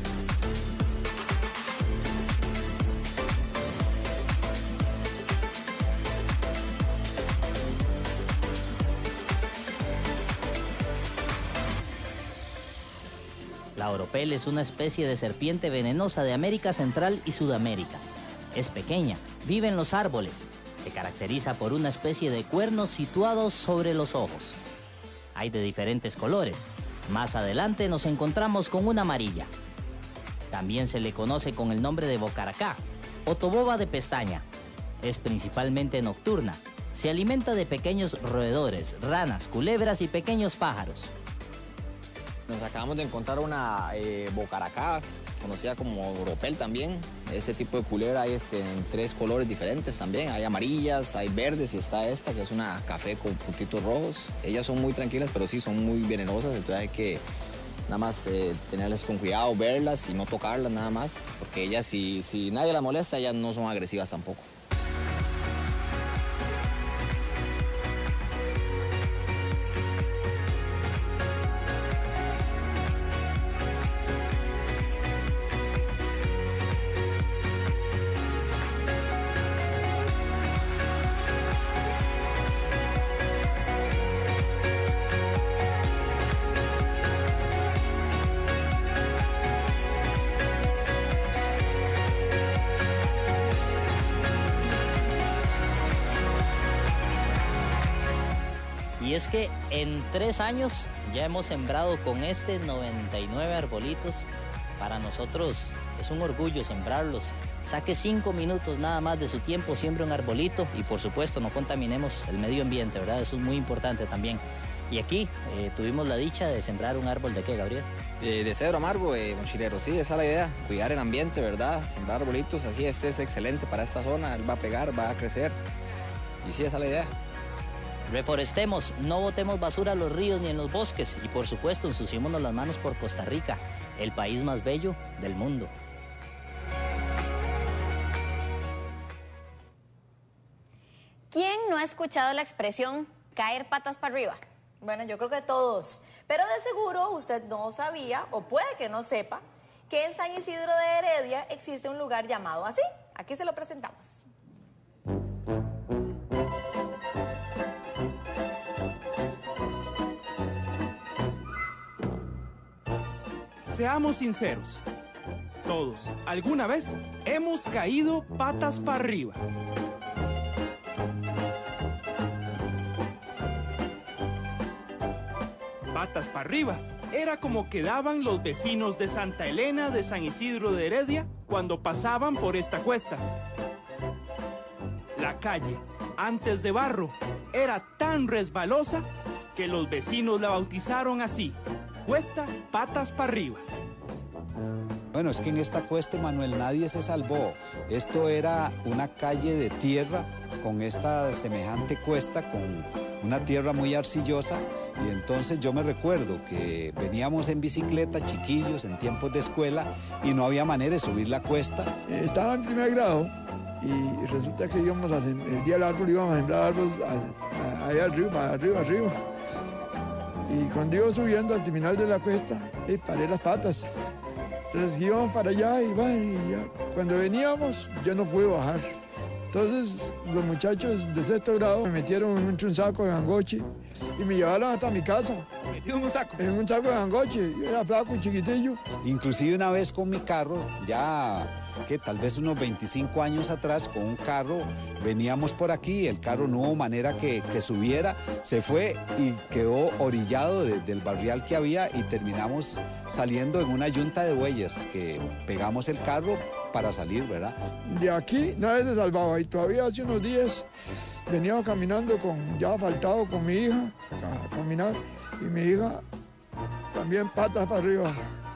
La oropel es una especie de serpiente venenosa de América Central y Sudamérica. Es pequeña, vive en los árboles. Se caracteriza por una especie de cuernos situados sobre los ojos. Hay de diferentes colores. Más adelante nos encontramos con una amarilla. También se le conoce con el nombre de bocaracá o toboba de pestaña. Es principalmente nocturna. Se alimenta de pequeños roedores, ranas, culebras y pequeños pájaros. Nos acabamos de encontrar una bocaracá, conocida como oropel también. Este tipo de culebra hay en 3 colores diferentes también. Hay amarillas, hay verdes y está esta, que es una café con puntitos rojos. Ellas son muy tranquilas, pero sí son muy venenosas, entonces hay que nada más tenerlas con cuidado, verlas y no tocarlas nada más, porque ellas, si nadie las molesta, ellas no son agresivas tampoco. Y es que en 3 años ya hemos sembrado con 99 arbolitos. Para nosotros es un orgullo sembrarlos. Saque 5 minutos nada más de su tiempo, siembre un arbolito y por supuesto no contaminemos el medio ambiente, ¿verdad? Eso es muy importante también. Y aquí tuvimos la dicha de sembrar un árbol ¿de qué, Gabriel? De cedro amargo, mochilero, sí, esa es la idea. Cuidar el ambiente, ¿verdad? Sembrar arbolitos, así este es excelente para esta zona, él va a pegar, va a crecer. Y sí, esa es la idea. Reforestemos, no botemos basura a los ríos ni en los bosques y por supuesto ensuciémonos las manos por Costa Rica, el país más bello del mundo. ¿Quién no ha escuchado la expresión caer patas para arriba? Bueno, yo creo que todos, pero de seguro usted no sabía, o puede que no sepa, que en San Isidro de Heredia existe un lugar llamado así. Aquí se lo presentamos. Seamos sinceros, todos alguna vez hemos caído patas para arriba. Patas para arriba era como quedaban los vecinos de Santa Elena de San Isidro de Heredia cuando pasaban por esta cuesta. La calle, antes de barro, era tan resbalosa que los vecinos la bautizaron así: Cuesta Patas para Arriba. Bueno, es que en esta cuesta, Manuel, nadie se salvó. Esto era una calle de tierra con esta semejante cuesta, con una tierra muy arcillosa. Y entonces yo me recuerdo que veníamos en bicicleta, chiquillos, en tiempos de escuela, y no había manera de subir la cuesta. Estaba en primer grado y resulta que íbamos el día del árbol íbamos a sembrar árboles allá arriba. Y cuando iba subiendo al terminal de la cuesta, paré las patas. Entonces íbamos para allá y ya. Cuando veníamos, yo no pude bajar. Entonces los muchachos de 6º grado me metieron en un saco de gangoche y me llevaron hasta mi casa. ¿Metido en un saco? En un saco de gangoche. Yo era flaco y chiquitillo. Inclusive una vez con mi carro, ya que tal vez unos 25 años atrás, con un carro, veníamos por aquí, el carro no hubo manera que subiera, se fue y quedó orillado del barrial que había y terminamos saliendo en una yunta de bueyes que pegamos el carro para salir, ¿verdad? De aquí nadie se salvaba y todavía hace unos días veníamos caminando ya faltado con mi hija a caminar y mi hija también patas para arriba.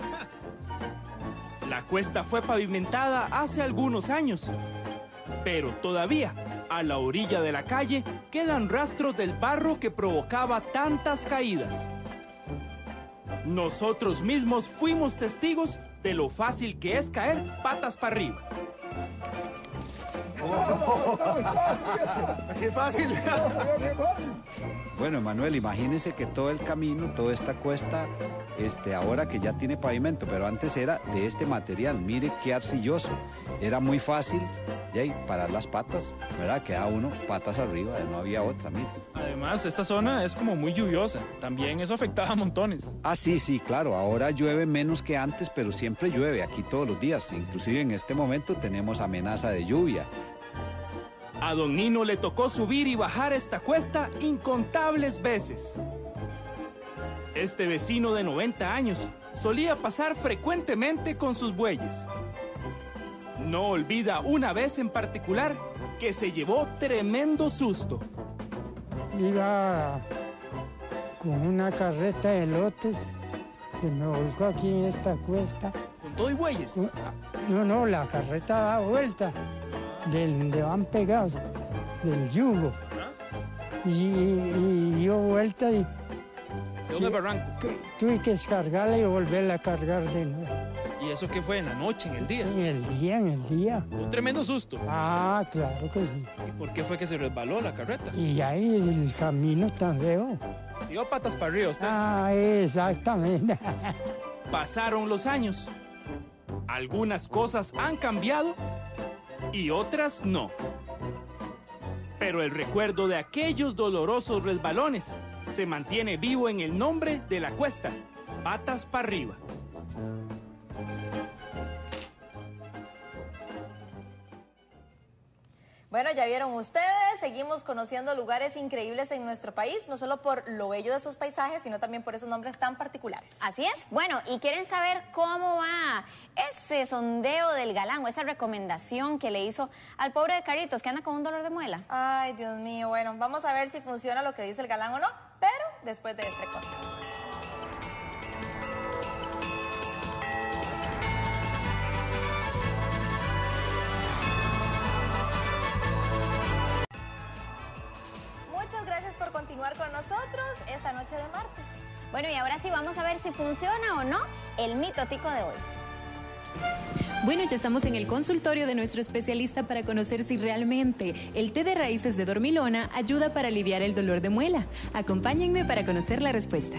La cuesta fue pavimentada hace algunos años, pero todavía a la orilla de la calle quedan rastros del barro que provocaba tantas caídas. Nosotros mismos fuimos testigos de lo fácil que es caer patas para arriba. ¡Qué fácil! Bueno, Emanuel, imagínese que todo el camino, toda esta cuesta, ahora que ya tiene pavimento, pero antes era de este material. Mire qué arcilloso. Era muy fácil, Jay, parar las patas, ¿verdad? Quedaba uno patas arriba, no había otra, mire. Además, esta zona es como muy lluviosa. También eso afectaba a montones. Ah, sí, claro. Ahora llueve menos que antes, pero siempre llueve aquí todos los días. Inclusive en este momento tenemos amenaza de lluvia. A don Nino le tocó subir y bajar esta cuesta incontables veces. Este vecino de 90 años solía pasar frecuentemente con sus bueyes. No olvida una vez en particular que se llevó tremendo susto. Iba con una carreta de lotes que me volcó aquí en esta cuesta. ¿Con todo y bueyes? No, la carreta da vuelta, donde van pegados, del yugo. Y yo vuelta y... ¿De dónde barranco? Tuve que descargarla y volverla a cargar de nuevo. ¿Y eso qué fue? ¿En la noche, en el día? En el día. Un tremendo susto. Ah, claro que sí. ¿Y por qué fue que se resbaló la carreta? Y ahí el camino tan feo. Dio patas para arriba usted. Ah, exactamente. Pasaron los años. Algunas cosas han cambiado y otras no. Pero el recuerdo de aquellos dolorosos resbalones se mantiene vivo en el nombre de la cuesta, Patas para arriba. Bueno, ya vieron ustedes, seguimos conociendo lugares increíbles en nuestro país, no solo por lo bello de sus paisajes, sino también por esos nombres tan particulares. Así es. Bueno, ¿y quieren saber cómo va ese sondeo del galán o esa recomendación que le hizo al pobre de Carlitos que anda con un dolor de muela? Ay, Dios mío, bueno, vamos a ver si funciona lo que dice el galán o no, pero después de este corte. Muchas gracias por continuar con nosotros esta noche de martes. Bueno, y ahora sí vamos a ver si funciona o no el mito tico de hoy. Bueno, ya estamos en el consultorio de nuestro especialista para conocer si realmente el té de raíces de dormilona ayuda para aliviar el dolor de muela. Acompáñenme para conocer la respuesta.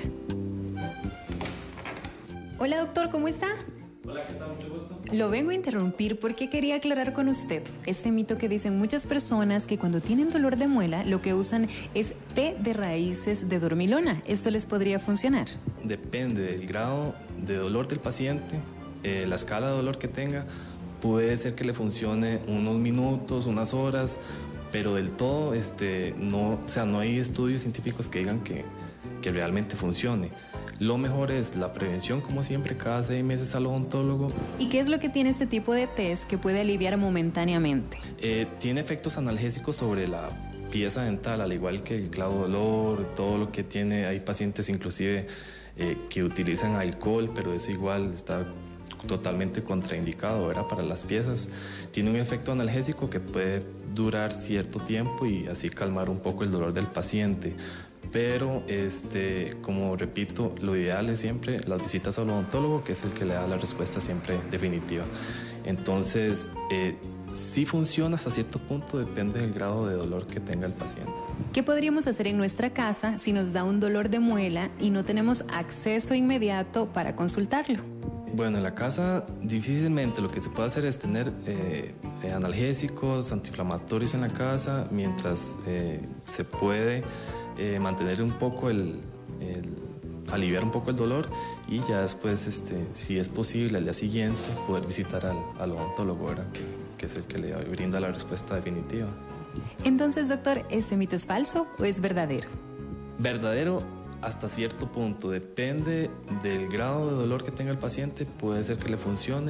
Hola, doctor, ¿cómo está? Hola, ¿qué tal? Mucho gusto. Lo vengo a interrumpir porque quería aclarar con usted este mito que dicen muchas personas que cuando tienen dolor de muela lo que usan es té de raíces de dormilona. ¿Esto les podría funcionar? Depende del grado de dolor del paciente, la escala de dolor que tenga. Puede ser que le funcione unos minutos, unas horas, pero del todo no hay estudios científicos que digan que realmente funcione. Lo mejor es la prevención, como siempre, cada 6 meses al odontólogo. ¿Y qué es lo que tiene este tipo de test que puede aliviar momentáneamente? Tiene efectos analgésicos sobre la pieza dental, al igual que el clavo dolor, todo lo que tiene. Hay pacientes inclusive que utilizan alcohol, pero eso igual está totalmente contraindicado, ¿verdad? Para las piezas. Tiene un efecto analgésico que puede durar cierto tiempo y así calmar un poco el dolor del paciente. Pero, como repito, lo ideal es siempre las visitas al odontólogo, que es el que le da la respuesta siempre definitiva. Entonces, sí funciona hasta cierto punto, depende del grado de dolor que tenga el paciente. ¿Qué podríamos hacer en nuestra casa si nos da un dolor de muela y no tenemos acceso inmediato para consultarlo? Bueno, en la casa difícilmente lo que se puede hacer es tener analgésicos, antiinflamatorios en la casa, mientras se puede mantener un poco aliviar un poco el dolor y ya después, si es posible, al día siguiente poder visitar al odontólogo, ¿verdad? Que es el que le brinda la respuesta definitiva. Entonces, doctor, ¿este mito es falso o es verdadero? Verdadero hasta cierto punto, depende del grado de dolor que tenga el paciente, puede ser que le funcione,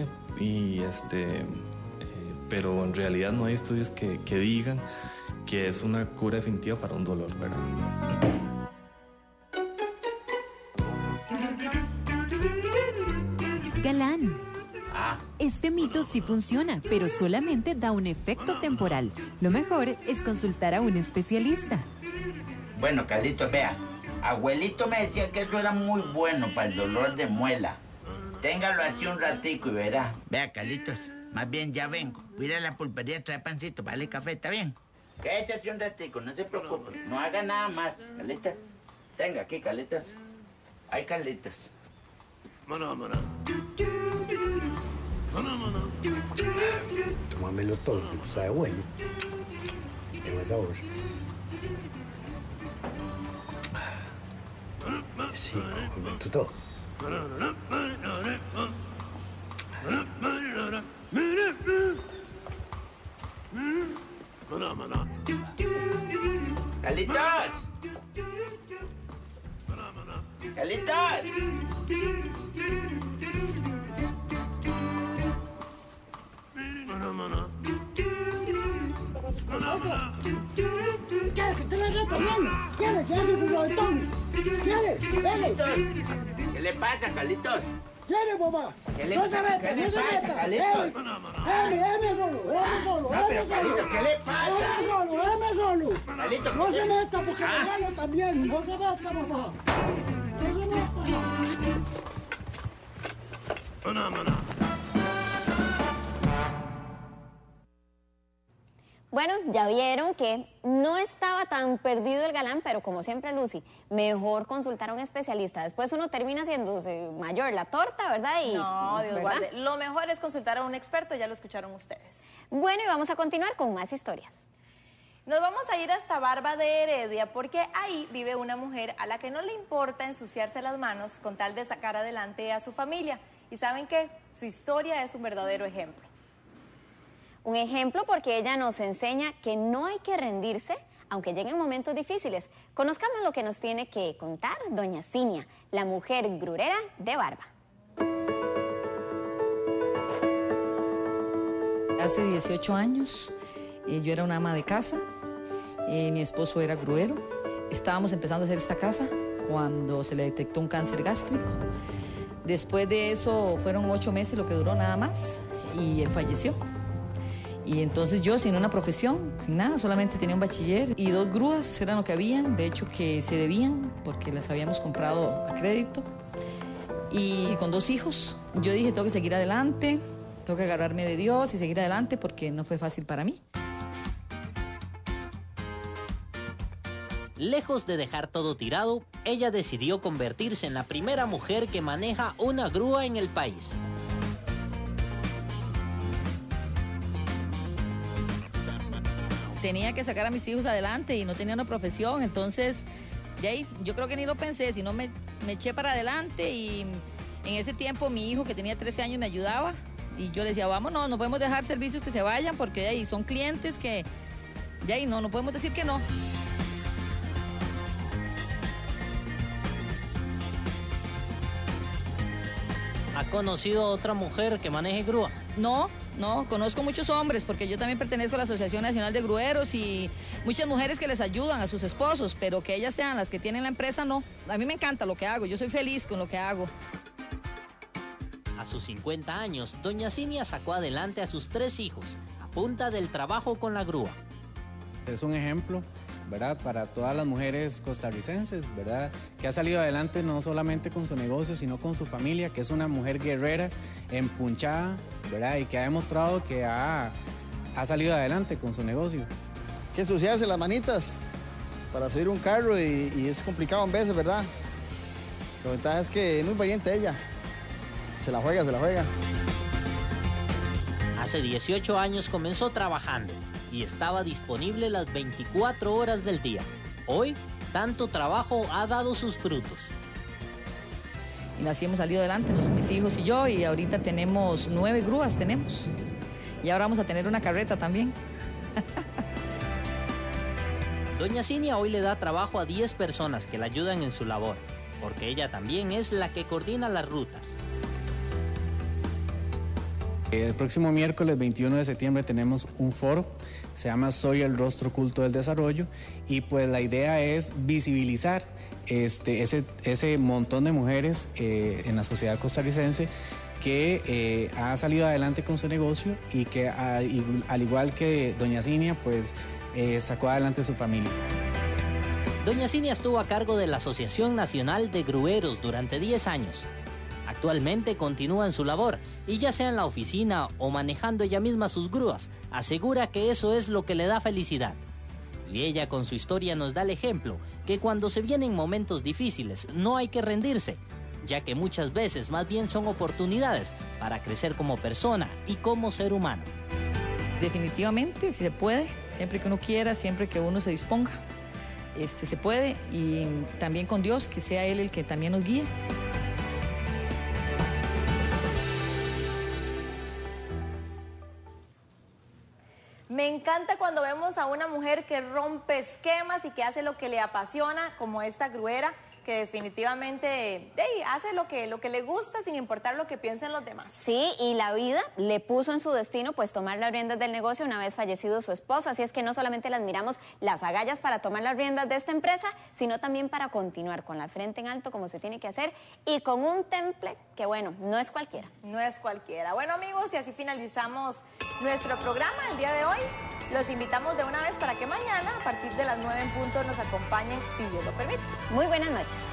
pero en realidad no hay estudios que digan que es una cura definitiva para un dolor, ¿verdad? Galán. Este mito sí funciona, pero solamente da un efecto temporal. Lo mejor es consultar a un especialista. Bueno, Carlitos, vea, abuelito me decía que eso era muy bueno para el dolor de muela. Téngalo así un ratico y verá. Vea, Carlitos, Más bien ya vengo. Voy a ir a la pulpería a traer pancito, vale, café, ¿está bien? Quédate un ratico, no se preocupe. No haga nada más, Carlitas. Tenga aquí, Carlitas. Hay Carlitas. Tómamelo todo, que sabe bueno. Tengo sabor. Sí, cómelo todo. ¡Carlitos! ¡Carlitos! ¿Quieres que te la reto bien? ¿Quieres? ¿Quieres su botón? ¿Quieres? ¿Qué le pasa, Carlitos? ¿Quieres, papá? ¿Qué le no se meta, ¿qué le no se pasa, meta. Carlitos? Éme solo, No, pero Carlitos, ¿qué le pasa? Éme solo. Carlitos, No ¿qué se le- meta porque me gano también. No se meta, papá. No se meta. Bueno, ya vieron que no estaba tan perdido el galán, pero como siempre, Lucy, mejor consultar a un especialista. Después uno termina haciéndose mayor la torta, ¿verdad? Y, No, Dios ¿verdad? guarde. Lo mejor es consultar a un experto, ya lo escucharon ustedes. Bueno, y vamos a continuar con más historias. Nos vamos a ir hasta Barba de Heredia porque ahí vive una mujer a la que no le importa ensuciarse las manos con tal de sacar adelante a su familia. Y ¿saben qué? Su historia es un verdadero ejemplo. Un ejemplo porque ella nos enseña que no hay que rendirse, aunque lleguen momentos difíciles. Conozcamos lo que nos tiene que contar doña Cinia, la mujer grurera de Barba. Hace 18 años yo era una ama de casa, mi esposo era gruero. Estábamos empezando a hacer esta casa cuando se le detectó un cáncer gástrico. Después de eso fueron 8 meses lo que duró nada más y él falleció. Y entonces yo, sin una profesión, sin nada, solamente tenía un bachiller y 2 grúas, eran lo que habían, de hecho que se debían porque las habíamos comprado a crédito. Y con 2 hijos, yo dije, tengo que seguir adelante, tengo que agarrarme de Dios y seguir adelante porque no fue fácil para mí. Lejos de dejar todo tirado, ella decidió convertirse en la primera mujer que maneja una grúa en el país. Tenía que sacar a mis hijos adelante y no tenía una profesión, entonces de ahí yo creo que ni lo pensé, sino me eché para adelante y en ese tiempo mi hijo que tenía 13 años me ayudaba y yo le decía, vámonos, no podemos dejar servicios que se vayan porque de ahí son clientes que de ahí no podemos decir que no. ¿Ha conocido a otra mujer que maneje grúa? No, conozco muchos hombres porque yo también pertenezco a la Asociación Nacional de Grueros y muchas mujeres que les ayudan a sus esposos, pero que ellas sean las que tienen la empresa, no. A mí me encanta lo que hago, yo soy feliz con lo que hago. A sus 50 años, doña Cinia sacó adelante a sus 3 hijos, a punta del trabajo con la grúa. Es un ejemplo, ¿verdad?, para todas las mujeres costarricenses, ¿verdad?, que ha salido adelante no solamente con su negocio, sino con su familia, que es una mujer guerrera, empunchada, ¿verdad?, y que ha demostrado que ha salido adelante con su negocio. Que ensuciarse las manitas para subir un carro y es complicado en veces, ¿verdad? La ventaja es que es muy valiente ella. Se la juega, se la juega. Hace 18 años comenzó trabajando y estaba disponible las 24 horas del día. Hoy, tanto trabajo ha dado sus frutos. Y así hemos salido adelante, mis hijos y yo, y ahorita tenemos 9 grúas, Y ahora vamos a tener una carreta también. Doña Cinia hoy le da trabajo a 10 personas que la ayudan en su labor, porque ella también es la que coordina las rutas. El próximo miércoles 21 de septiembre tenemos un foro, se llama Soy el Rostro Oculto del Desarrollo, y pues la idea es visibilizar ese montón de mujeres en la sociedad costarricense que ha salido adelante con su negocio y que al igual que doña Cinia, pues sacó adelante su familia. Doña Cinia estuvo a cargo de la Asociación Nacional de Grueros durante 10 años. Actualmente continúa en su labor y ya sea en la oficina o manejando ella misma sus grúas, asegura que eso es lo que le da felicidad. Y ella con su historia nos da el ejemplo que cuando se vienen momentos difíciles no hay que rendirse, ya que muchas veces más bien son oportunidades para crecer como persona y como ser humano. Definitivamente, si se puede, siempre que uno quiera, siempre que uno se disponga, se puede, y también con Dios, que sea Él el que también nos guíe. Me encanta cuando vemos a una mujer que rompe esquemas y que hace lo que le apasiona, como esta gruera, que definitivamente hace lo que le gusta sin importar lo que piensen los demás. Sí, y la vida le puso en su destino pues tomar las riendas del negocio una vez fallecido su esposo, así es que no solamente le admiramos las agallas para tomar las riendas de esta empresa, sino también para continuar con la frente en alto como se tiene que hacer y con un temple que bueno, no es cualquiera. No es cualquiera. Bueno amigos, y así finalizamos nuestro programa el día de hoy. Los invitamos de una vez para que mañana, a partir de las 9 en punto, nos acompañen, si Dios lo permite. Muy buenas noches.